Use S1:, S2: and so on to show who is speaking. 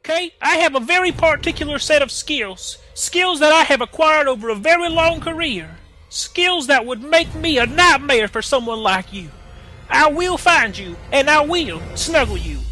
S1: okay? I have a very particular set of skills. Skills that I have acquired over a very long career. Skills that would make me a nightmare for someone like you. I will find you, and I will snuggle you.